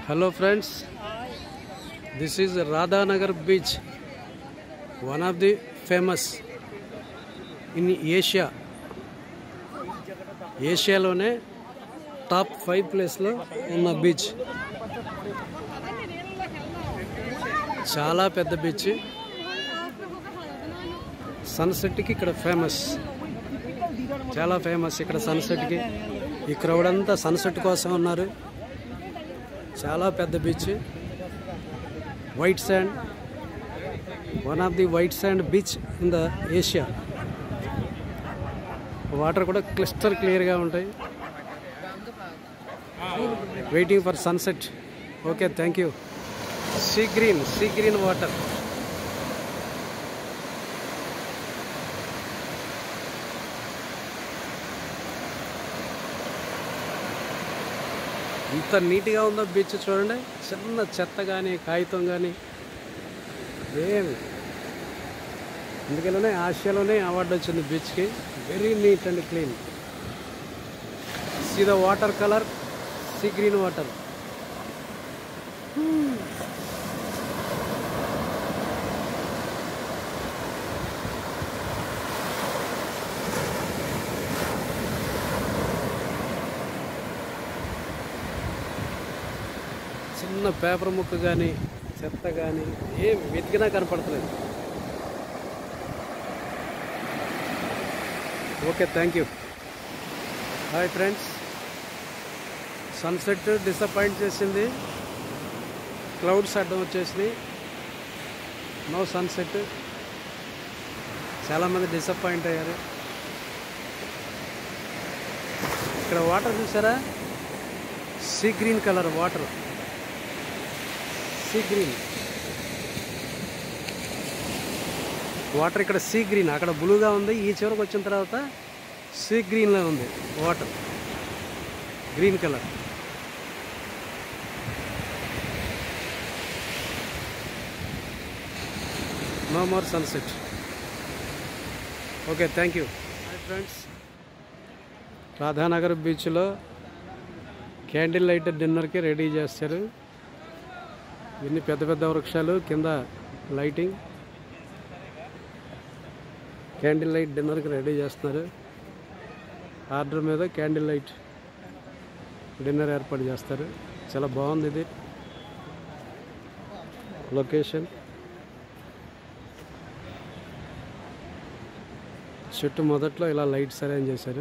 Hello friends, this is Radhanagar beach, one of the famous in Asia. ఏషియాలోనే top 5 ప్లేస్లో ఉన్న beach. చాలా పెద్ద బీచ్. సన్సెట్కి ఇక్కడ ఫేమస్, చాలా ఫేమస్ ఇక్కడ సన్సెట్కి. ఈ క్రౌడ్ అంతా సన్సెట్ కోసం ఉన్నారు. చాలా పెద్ద beach. White sand, one of the white sand beach in the Asia. Water కూడా క్లిస్టర్ క్లియర్గా ఉంటాయి. Waiting for sunset. Okay, thank you. Sea green water. ఇంత నీట్గా ఉందో బీచ్ చూడండి. చిన్న చెత్త కానీ కాగితం కానీ ఏమి. అందుకనే ఆసియాలోనే అవార్డు వచ్చింది బీచ్కి. Very neat and clean. See the water colour, sea green water. చిన్న పేపర్ ముక్క కానీ చెత్త కానీ ఏం వెతికినా కనపడతలేదు. Okay, thank you. Hi friends, sunset disappoint చేసింది. క్లౌడ్స్ అడ్డం వచ్చేసినాయి. No sunset. చాలామంది డిసప్పాయింట్ అయ్యారు. ఇక్కడ వాటర్ చూసారా? Sea green colour water. Sea green water. ఇక్కడ సీ గ్రీన్, అక్కడ బ్లూగా ఉంది. ఈ చివరికి వచ్చిన తర్వాత సీ గ్రీన్లో ఉంది water. Green colour. No more sunset. Okay, thank you. Hi friends, Radhanagar బీచ్లో క్యాండిల్ లైట్ డిన్నర్కి రెడీ చేస్తారు. ఇన్ని పెద్ద పెద్ద వృక్షాలు, కింద లైటింగ్. క్యాండిల్ లైట్ డిన్నర్కి రెడీ చేస్తున్నారు. ఆర్డర్ మీద క్యాండిల్ లైట్ డిన్నర్ ఏర్పాటు చేస్తారు. చాలా బాగుంది ఇది లొకేషన్. చుట్టూ మొదట్లో ఇలా లైట్స్ అరేంజ్ చేశారు.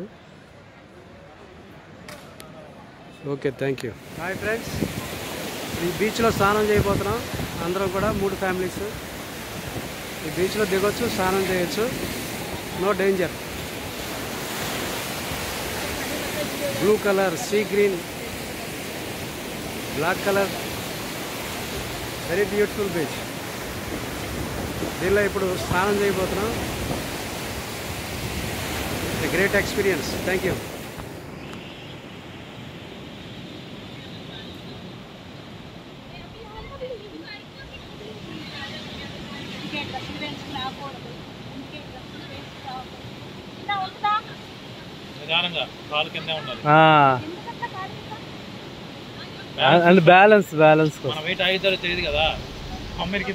Okay, thank you. Hi friends, ఈ బీచ్లో స్నానం చేయబోతున్నాం. అందరం కూడా 3 ఫ్యామిలీస్ ఈ బీచ్లో దిగొచ్చు, స్నానం చేయొచ్చు. No danger. Blue colour, sea green, black colour. Very beautiful beach. దీనిలో ఇప్పుడు స్నానం చేయబోతున్నాం. Great experience. Thank you. And balance మన వెయిట్ ఆగితారో తెలియదు కదా. అమ్మకి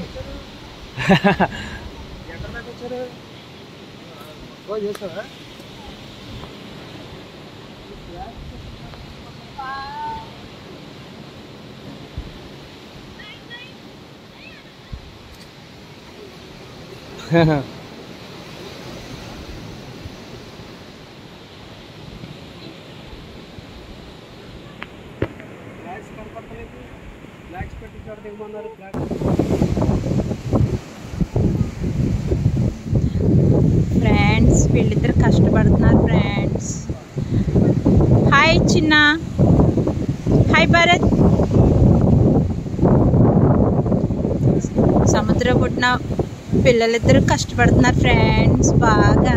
ఫ్రెండ్స్, వీళ్ళిద్దరు కష్టపడుతున్నారు friends. Hi Chinna, hi Bharat. సముద్రం పుట్టిన పిల్లలిద్దరు కష్టపడుతున్నారు ఫ్రెండ్స్ బాగా.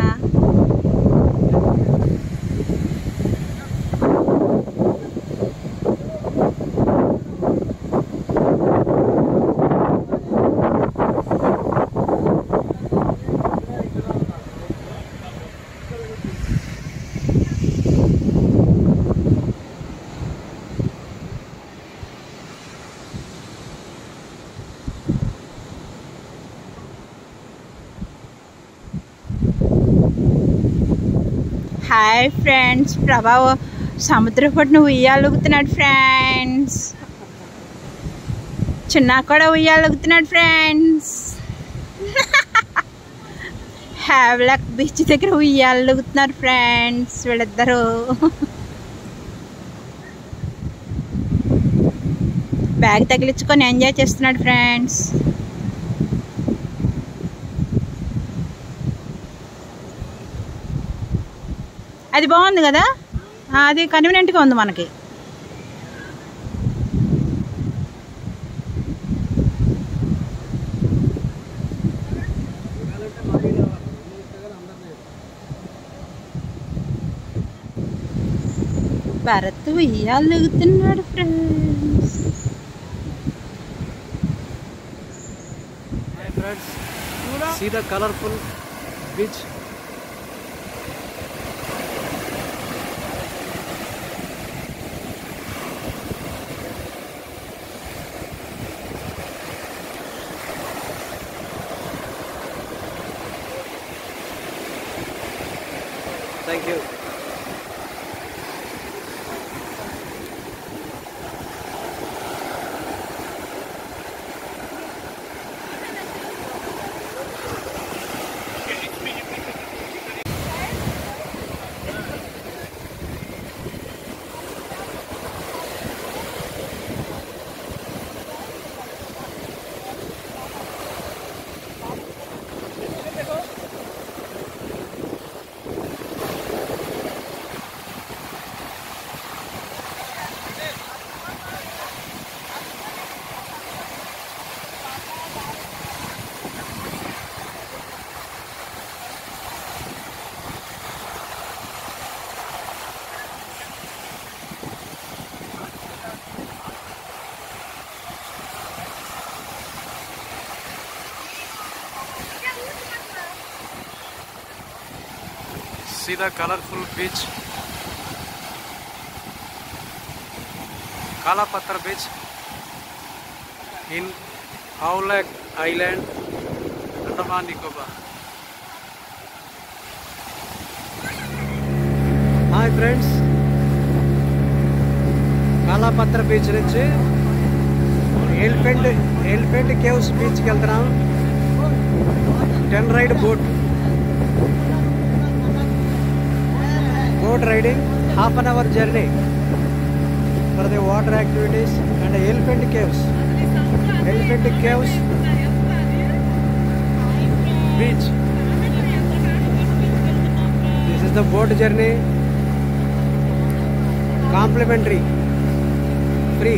హాయ్ ఫ్రెండ్స్, ప్రభావ సముద్ర పొట్టును ఉయ్యాలుగుతున్నాడు ఫ్రెండ్స్. చిన్న కూడా ఉయ్యాలుగుతున్నాడు ఫ్రెండ్స్. హ్యావ్లాక్ బీచ్ దగ్గర ఉయ్యాలుగుతున్నారు ఫ్రెండ్స్ వీళ్ళిద్దరూ. బ్యాగ్ తగిలించుకొని ఎంజాయ్ చేస్తున్నాడు ఫ్రెండ్స్. అది బాగుంది కదా, అది కన్వీనియంట్గా ఉంది మనకి. భరత్ ఉయ్యాలుగుతున్నాడు friends. Hi friends, see the colorful beach. Thank you. See the colorful beach, Kalapatra beach in Howlak Island, Andaman Nicobar. Hi friends, Kalapatra beach nunchi Elephant Caves beach ki veltunam. 10 ride boat riding, half an hour journey for the water activities and Elephant Caves beach. This is the boat journey, complimentary, free.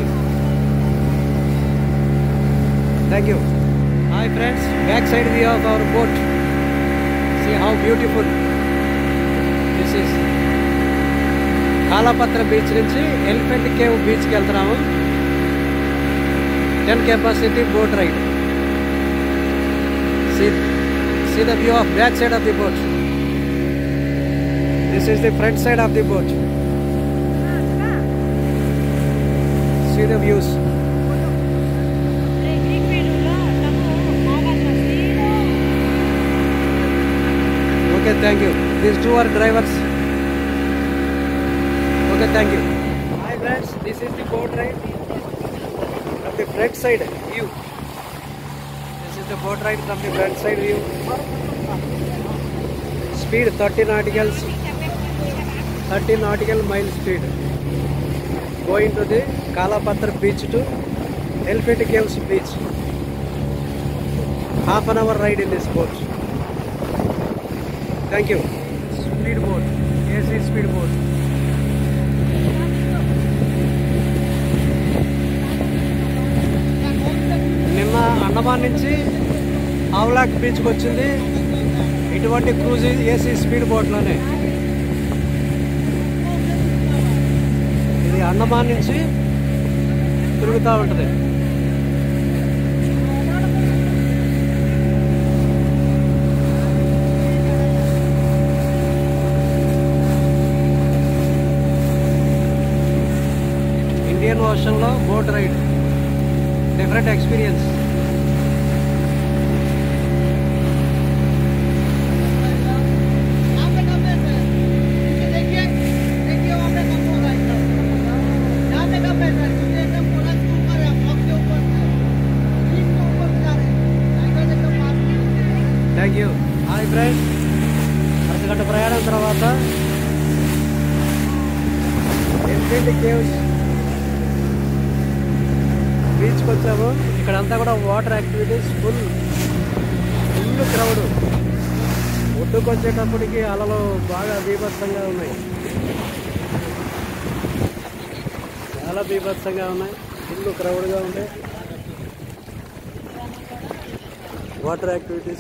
Thank you. Hi friends, back side view of our boat. See how beautiful this is. Kalapathar beach నుంచి elephant cave బీచ్కి వెళ్తున్నాము. 10 capacity boat ride. See the view of back side of the boat. This is the front side of the boat. See the views. Okay, thank you. These two are drivers. Okay, thank you. Hi friends, this is the boat ride from the front side view. This is the boat ride from the front side view. Speed 30 nautical mile speed. Going to the Kalapatra beach to Elephant Caves beach. Half an hour ride in this boat. Thank you. Speed boat, AC speed boat. నిన్న అండమాన్ నుంచి హౌలాక్ బీచ్కి వచ్చింది ఇటువంటి cruise AC speed బోట్లోనే. ఇది అండమాన్ నుంచి తిరుగుతూ ఉంటుంది. Indian ఓషన్లో boat ride, different experience. Friends, అరగంట ప్రయాణం తర్వాత ఎలిఫెంట్ కేవ్స్ బీచ్కి వచ్చాము. ఇక్కడంతా కూడా వాటర్ యాక్టివిటీస్, ఫుల్ క్రౌడ్. ఒడ్డుకు వచ్చేటప్పటికి అలలు బాగా బీభత్సంగా ఉన్నాయి, చాలా బీభత్సంగా ఉన్నాయి, ఫుల్ క్రౌడ్గా ఉంది. Water activities